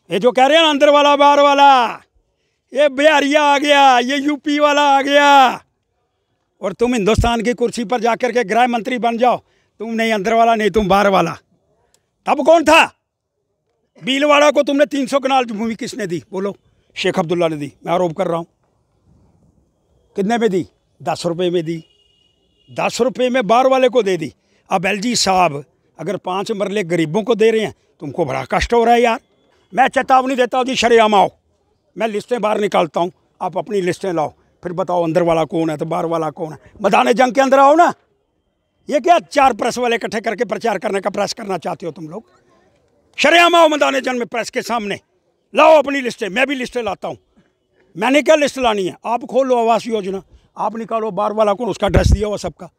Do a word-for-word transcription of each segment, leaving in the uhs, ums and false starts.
ये जो कह रहे हैं ना अंदर वाला बाहर वाला, ये बिहारिया आ गया, ये यूपी वाला आ गया, और तुम हिंदुस्तान की कुर्सी पर जाकर के गृह मंत्री बन जाओ, तुम नहीं अंदर वाला नहीं तुम बाहर वाला। तब कौन था? भीलवाड़ा को तुमने तीन सौ कनाल भूमि किसने दी? बोलो। शेख अब्दुल्ला ने दी। मैं आरोप कर रहा हूँ। कितने में दी? दस रुपये में दी। दस रुपये में बाहर वाले को दे दी। अब एलजी साहब अगर पाँच मरले गरीबों को दे रहे हैं, तुमको बड़ा कष्ट हो रहा है यार। मैं चेतावनी देता हूँ जी, शरेआम आओ, मैं लिस्टें बाहर निकालता हूँ, आप अपनी लिस्टें लाओ, फिर बताओ अंदर वाला कौन है तो बाहर वाला कौन है। मैदान जंग के अंदर आओ ना। ये क्या चार प्रेस वाले इकट्ठे करके प्रचार करने का प्रयास करना चाहते हो तुम लोग? शरेआम आओ मैदान जंग में, प्रेस के सामने लाओ अपनी लिस्टें। मैं भी लिस्टें लाता हूँ। मैंने क्या लिस्ट लानी है? आप खोलो आवास योजना, आप निकालो बाहर वाला कौन, उसका एड्रेस दिया हुआ सबका,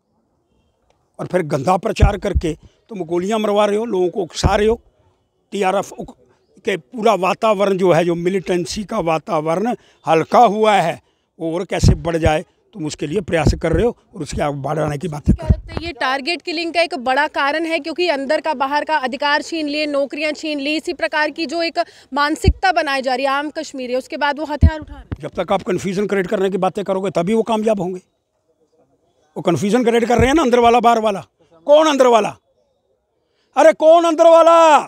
और फिर गंदा प्रचार करके तुम गोलियां मरवा रहे हो, लोगों को उकसा रहे हो। टीआरएफ के पूरा वातावरण जो है, जो मिलिटेंसी का वातावरण हल्का हुआ है, वो और कैसे बढ़ जाए तुम उसके लिए प्रयास कर रहे हो, और उसके आगे बढ़ाने की बातें कर रहे हो। ये टारगेट किलिंग का एक बड़ा कारण है, क्योंकि अंदर का बाहर का अधिकार छीन लिए, नौकरियां छीन ली, इसी प्रकार की जो एक मानसिकता बनाई जा रही है आम कश्मीरी, उसके बाद वो हथियार उठा रहे हैं। जब तक आप कन्फ्यूजन क्रिएट करने की बातें करोगे तभी वो कामयाब होंगे। वो कन्फ्यूजन क्रिएट कर रहे हैं ना, अंदर वाला बाहर वाला। कौन अंदर वाला? अरे कौन अंदर वाला?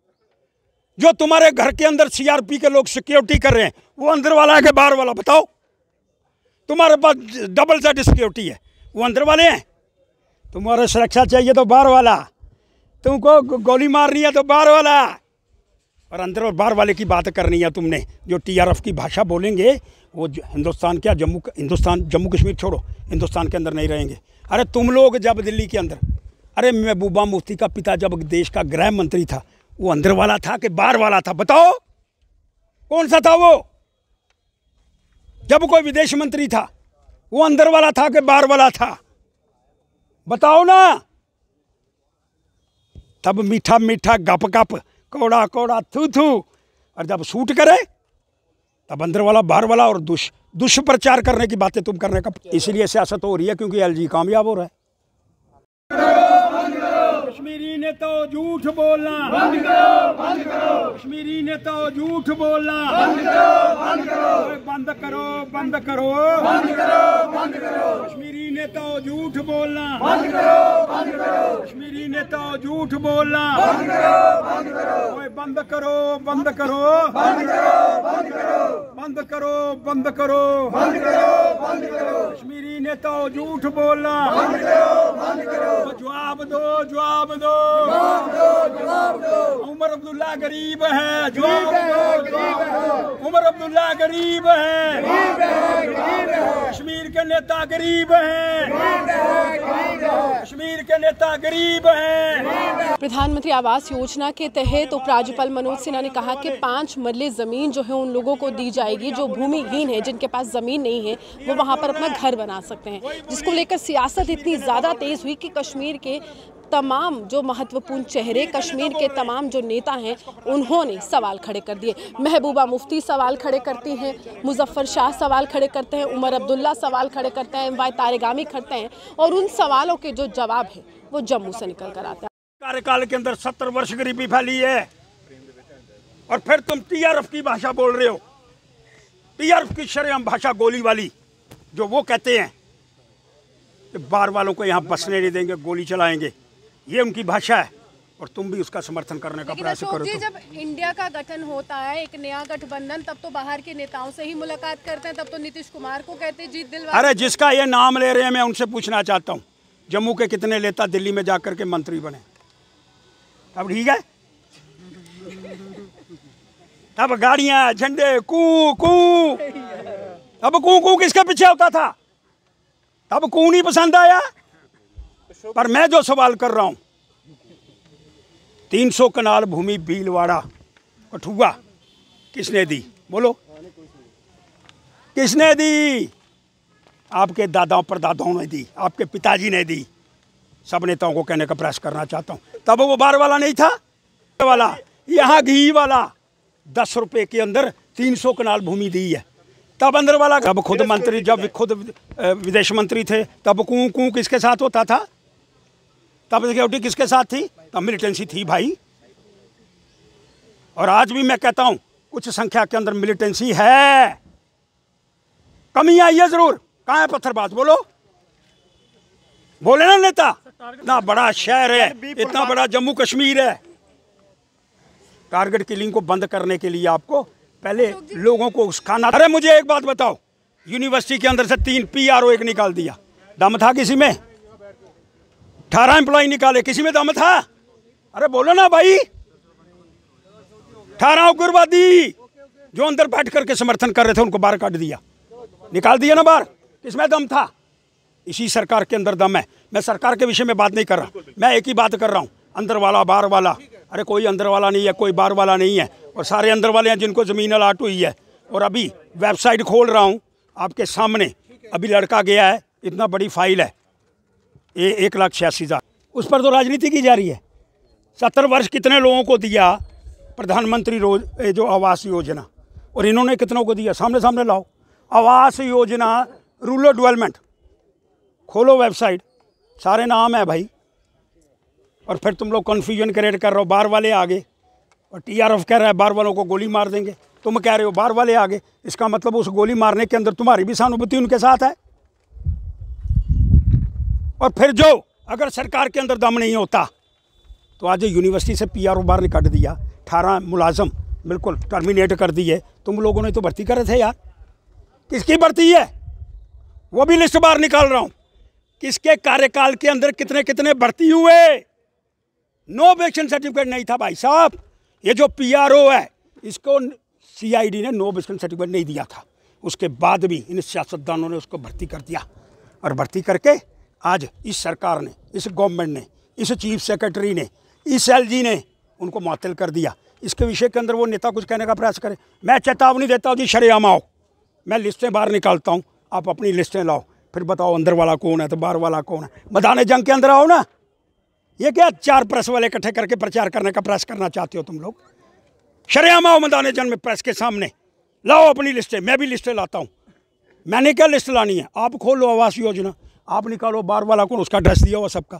जो तुम्हारे घर के अंदर सीआरपी के लोग सिक्योरिटी कर रहे हैं, वो अंदर वाला है कि बाहर वाला? बताओ। तुम्हारे पास डबल सेट सिक्योरिटी है, वो अंदर वाले हैं। तुम्हारे सुरक्षा चाहिए तो बाहर वाला, तुमको गोली मारनी है तो बाहर वाला, और अंदर और बाहर वाले की बात करनी है तुमने। जो टीआरएफ की भाषा बोलेंगे वो हिंदुस्तान क्या जम्मू हिंदुस्तान जम्मू कश्मीर छोड़ो, हिंदुस्तान के अंदर नहीं रहेंगे। अरे तुम लोग जब दिल्ली के अंदर, अरे महबूबा मुफ्ती का पिता जब देश का गृह मंत्री था, वो अंदर वाला था कि बाहर वाला था? बताओ कौन सा था वो? जब कोई विदेश मंत्री था, वो अंदर वाला था कि बाहर वाला था? बताओ ना। तब मीठा मीठा गप गप, कौड़ा कौड़ा थू थू, और जब शूट करे तब अंदर वाला बाहर वाला, और दुष दुष्प्रचार करने की बातें तुम करने का। इसलिए सियासत हो रही है क्योंकि एलजी कामयाब हो रहा है। कश्मीरी ने तो झूठ बोलना बंद करो, बंद करो। कश्मीरी ने तो झूठ बोलना बंद करो, बंद करो। बंद करो, बंद करो, बंद करो, बंद करो। कश्मीरी ने तो झूठ बोलना बंद करो, बंद करो। कश्मीरी ने तो झूठ बोलना बंद करो, बंद करो। ओए बंद करो, बंद करो, बंद करो, बंद करो। बंद करो, बंद करो, बंद करो, बंद करो। कश्मीरी ने तो झूठ बोलना बंद करो, बंद करो। जवाब दो, जवाब दो, जवाब दो, जवाब दो। उमर अब्दुल्ला गरीब है, जवाब दो, जवाब दो। उमर अब्दुल्ला गरीब है, गरीब है, गरीब है। कश्मीर के नेता गरीब हैं, गरीब है, गरीब है। कश्मीर के नेता गरीब हैं। प्रधानमंत्री आवास योजना के तहत उपराज्यपाल मनोज सिन्हा ने कहा कि पाँच मरले जमीन जो है उन लोगों को दी जाएगी जो भूमिहीन है, जिनके पास जमीन नहीं है, वो वहाँ पर अपना घर बना सकते हैं। जिसको लेकर सियासत इतनी ज़्यादा तेज हुई कि कश्मीर के तमाम जो महत्वपूर्ण चेहरे, कश्मीर के तमाम जो नेता हैं, उन्होंने सवाल खड़े कर दिए। महबूबा मुफ्ती सवाल खड़े करती हैं, मुजफ्फर शाह सवाल खड़े करते हैं, उमर अब्दुल्ला सवाल खड़े करते हैं, एम वाई तारिगामी करते हैं, और उन सवालों के जो जवाब है वो जम्मू से निकल कर आते हैं। कार्यकाल के अंदर सत्तर वर्ष गरीबी फैली है, और फिर तुम टीआरएफ की भाषा बोल रहे हो। टीआरएफ की शरेआम भाषा गोली वाली, जो वो कहते हैं कि बाहर वालों को यहाँ बसने नहीं देंगे, गोली चलाएंगे, ये उनकी भाषा है, और तुम भी उसका समर्थन करने का प्रयास करो। तो जब इंडिया का गठन होता है, एक नया गठबंधन, तब तो बाहर के नेताओं से ही मुलाकात करते हैं, तब तो नीतीश कुमार को कहते हैं जीत दिलवा। अरे जिसका ये नाम ले रहे हैं, मैं उनसे पूछना चाहता हूँ, जम्मू के कितने नेता दिल्ली में जाकर के मंत्री बने? अब ठीक है, अब गाड़ियां, झंडे, कू कू। अब कू कू किसके पीछे होता था? अब कू नहीं पसंद आया। पर मैं जो सवाल कर रहा हूं, तीन सौ कनाल भूमि भीलवाड़ा कठुआ किसने दी? बोलो किसने दी? आपके दादाओं परदादाओं ने दी, आपके पिताजी ने दी। सब नेताओं को कहने का प्रयास करना चाहता हूं। तब वो बाहर वाला नहीं था, वाला यहाँ घी वाला दस रुपए के अंदर तीन सौ कनाल भूमि दी है। तब अंदर वाला, जब खुद मंत्री, जब खुद विदेश मंत्री थे, तब कू कू किसके साथ होता था? तब सिक्योरिटी किसके साथ थी? तब मिलिटेंसी थी भाई। और आज भी मैं कहता हूं कुछ संख्या के अंदर मिलिटेंसी है, कमी आई है जरूर। कहाँ है पत्थरबाज, बोलो बोले ना नेता। इतना बड़ा शहर है, इतना बड़ा जम्मू कश्मीर है, टारगेट किलिंग को बंद करने के लिए आपको पहले लोगों को खाना। अरे मुझे एक बात बताओ, यूनिवर्सिटी के अंदर से तीन पीआरओ एक निकाल दिया, दम था किसी में? अठारह एम्प्लॉय निकाले, किसी में दम था? अरे बोलो ना भाई। अठारह उग्रवादी जो अंदर बैठ करके समर्थन कर रहे थे उनको बाहर काट दिया, निकाल दिया ना बाहर, किसमें दम था? इसी सरकार के अंदर दम है। मैं सरकार के विषय में बात नहीं कर रहा, मैं एक ही बात कर रहा हूँ, अंदर वाला बाहर वाला। अरे कोई अंदर वाला नहीं है, कोई बाहर वाला नहीं है, और सारे अंदर वाले हैं जिनको ज़मीन अलाट हुई है। और अभी वेबसाइट खोल रहा हूँ आपके सामने, अभी लड़का गया है, इतना बड़ी फाइल है, ये एक लाख छियासी हज़ार, उस पर तो राजनीति की जा रही है। सत्तर वर्ष कितने लोगों को दिया प्रधानमंत्री रोज जो आवास योजना, और इन्होंने कितनों को दिया? सामने सामने लाओ। आवास योजना, रूरल डेवलपमेंट, खोलो वेबसाइट, सारे नाम है भाई। और फिर तुम लोग कन्फ्यूजन क्रिएट कर रहे हो, बाहर वाले आगे, और टीआरएफ कह रहा है बाहर वालों को गोली मार देंगे, तुम कह रहे हो बाहर वाले आगे। इसका मतलब उस गोली मारने के अंदर तुम्हारी भी सहानुभूति उनके साथ है। और फिर जो अगर सरकार के अंदर दम नहीं होता तो आज यूनिवर्सिटी से पीआरओ बाहर निकाल दिया, अठारह मुलाजम बिल्कुल टर्मिनेट कर दिए। तुम लोगों ने तो भर्ती कर रहे थे यार, किसकी भर्ती है वो भी लिस्ट बाहर निकाल रहा हूं। किसके कार्यकाल के अंदर कितने कितने भर्ती हुए? नो ऑब्जेक्शन सर्टिफिकेट नहीं था भाई साहब। ये जो पीआरओ है इसको सीआईडी ने नो ऑब्जेक्शन सर्टिफिकेट नहीं दिया था, उसके बाद भी इन सियासतदानों ने उसको भर्ती कर दिया। और भर्ती करके आज इस सरकार ने, इस गवर्नमेंट ने, इस चीफ सेक्रेटरी ने, इस एलजी ने उनको मुअत्तल कर दिया। इसके विषय के अंदर वो नेता कुछ कहने का प्रयास करे, मैं चेतावनी देता हूँ जी, शरेआम आओ, मैं लिस्टें बाहर निकालता हूँ, आप अपनी लिस्टें लाओ, फिर बताओ अंदर वाला कौन है तो बाहर वाला कौन है। मैदान जंग के अंदर आओ ना। ये क्या चार प्रेस वाले इकट्ठे करके प्रचार करने का प्रयास करना चाहते हो तुम लोग? शरेआम आओ मैदान जंग में, प्रेस के सामने लाओ अपनी लिस्टें, मैं भी लिस्टें लाता हूँ। मैंने क्या लिस्ट लानी है? आप खोलो आवास योजना, आप निकालो बाहर वाला कौन, उसका एड्रेस दिया हुआ सबका,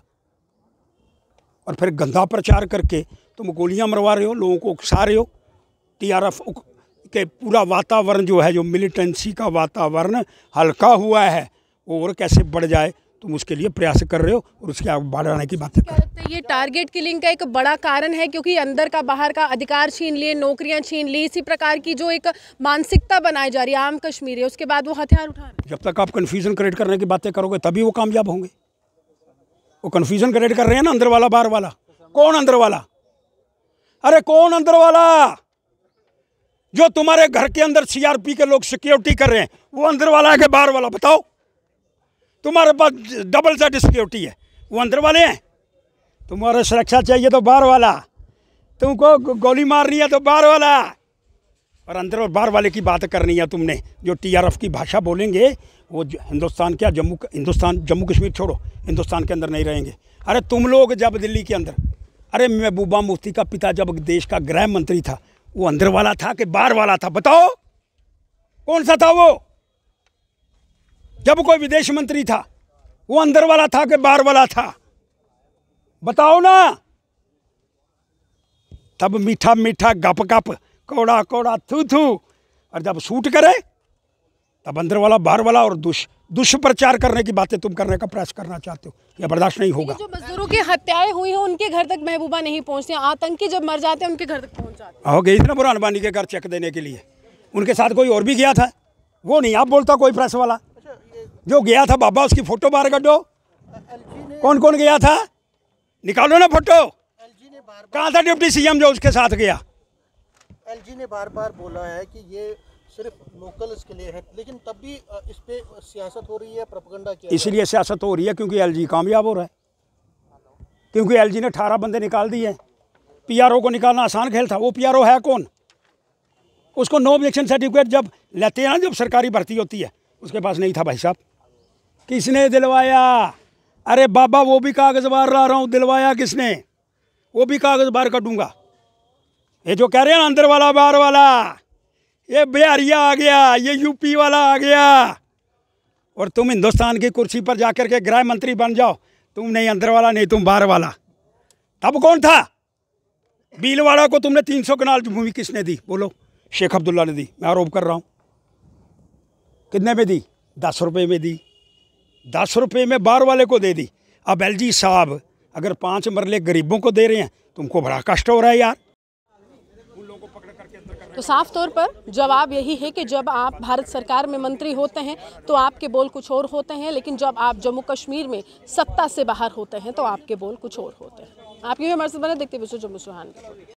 और फिर गंदा प्रचार करके तुम गोलियां मरवा रहे हो, लोगों को उकसा रहे हो। टीआरएफ के पूरा वातावरण जो है, जो मिलिटेंसी का वातावरण हल्का हुआ है, वो और कैसे बढ़ जाए तुम उसके लिए प्रयास कर रहे हो, और उसके आगे बढ़ाने की बातें कर रहे हो। ये टारगेट किलिंग का एक बड़ा कारण है, क्योंकि अंदर का बाहर का अधिकार छीन लिए, नौकरियां छीन ली, इसी प्रकार की जो एक मानसिकता बनाई जा रही है आम कश्मीरी, उसके बाद वो हथियार उठा रहे हैं। जब तक आप कन्फ्यूजन क्रिएट करने की बातें करोगे तभी वो कामयाब होंगे। वो कन्फ्यूजन क्रिएट कर रहे हैं ना, अंदर वाला बाहर वाला। कौन अंदर वाला? अरे कौन अंदर वाला? जो तुम्हारे घर के अंदर सीआरपी के लोग सिक्योरिटी कर रहे हैं, वो अंदर वाला है कि बाहर वाला? बताओ। तुम्हारे पास डबल सेट सिक्योरिटी है, वो अंदर वाले हैं। तुम्हारे सुरक्षा चाहिए तो बाहर वाला, तुमको गोली मारनी है तो बाहर वाला, और अंदर और बाहर वाले की बात करनी है तुमने। जो टीआरएफ की भाषा बोलेंगे वो हिंदुस्तान क्या, जम्मू हिंदुस्तान जम्मू कश्मीर छोड़ो, हिंदुस्तान के अंदर नहीं रहेंगे। अरे तुम लोग जब दिल्ली के अंदर, अरे महबूबा मुफ्ती का पिता जब देश का गृह मंत्री था, वो अंदर वाला था कि बाहर वाला था? बताओ कौन सा था वो? जब कोई विदेश मंत्री था, वो अंदर वाला था कि बाहर वाला था? बताओ ना। तब मीठा मीठा गप गप, कौड़ा कौड़ा थू थू, और जब शूट करे तब अंदर वाला बाहर वाला, और दुष दुष्प्रचार करने की बातें तुम करने का प्रयास करना चाहते हो। यह बर्दाश्त नहीं होगा। जो मजदूरों की हत्याएं हुई हैं उनके घर तक महबूबा नहीं पहुंचती, आतंकी जब मर जाते हैं उनके घर तक पहुंच जाते हैं। हो गई थी ना बुरहान वानी के घर चेक देने के लिए, उनके साथ कोई और भी गया था, वो नहीं आप बोलता कोई प्रेस वाला। जो गया था बाबा, उसकी फोटो बाहर करो, कौन कौन गया था? निकालो ना फोटो। कहाँ था डिप्टी सीएम जो उसके साथ गया? एलजी ने बार बार बोला है कि ये सिर्फ लोकल्स के लिए है, लेकिन तब भी इस पे सियासत हो रही है, प्रोपेगेंडा किया। इसलिए सियासत हो रही है क्योंकि एलजी कामयाब हो रहा है, क्योंकि एलजी ने अठारह बंदे निकाल दिए। पीआरओ को निकालना आसान खेल था। वो पीआरओ है कौन? उसको नो ऑब्जेक्शन सर्टिफिकेट जब लेते हैं ना, जब सरकारी भर्ती होती है, उसके पास नहीं था भाई साहब। किसने दिलवाया? अरे बाबा वो भी कागज बाहर ला रहा हूँ, दिलवाया किसने? वो भी कागज बाहर कटूंगा। ये जो कह रहे हैं ना अंदर वाला बाहर वाला, ये बिहारिया आ गया, ये यूपी वाला आ गया, और तुम हिंदुस्तान की कुर्सी पर जाकर के गृह मंत्री बन जाओ, तुम नहीं अंदर वाला नहीं तुम बाहर वाला। तब कौन था? भीलवाड़ा को तुमने तीन सौ कनाल भूमि किसने दी? बोलो। शेख अब्दुल्ला ने दी। मैं आरोप कर रहा हूँ। कितने में दी? दस रुपये में दी। दस रुपये में बाहर वाले को दे दी। अब एलजी साहब अगर पाँच मरले गरीबों को दे रहे हैं, तुमको बड़ा कष्ट हो रहा है यार। तो साफ तौर पर जवाब यही है कि जब आप भारत सरकार में मंत्री होते हैं तो आपके बोल कुछ और होते हैं, लेकिन जब आप जम्मू कश्मीर में सत्ता से बाहर होते हैं तो आपके बोल कुछ और होते हैं। आपके भी हमारे से बने देखते हुए जम्मू सुहान।